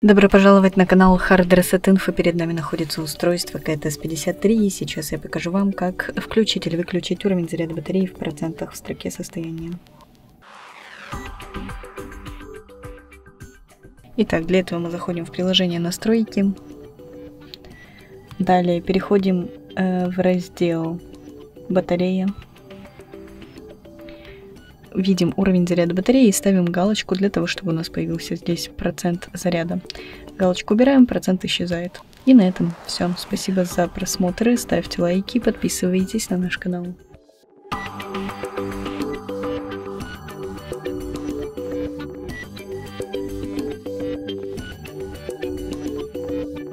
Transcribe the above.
Добро пожаловать на канал Hard Reset Info. Перед нами находится устройство КТС-53, и сейчас я покажу вам, как включить или выключить уровень заряда батареи в процентах в строке состояния. Итак, для этого мы заходим в приложение «Настройки». Далее переходим в раздел «Батарея». Видим уровень заряда батареи и ставим галочку для того, чтобы у нас появился здесь процент заряда. Галочку убираем, процент исчезает. И на этом все. Спасибо за просмотры, ставьте лайки, подписывайтесь на наш канал.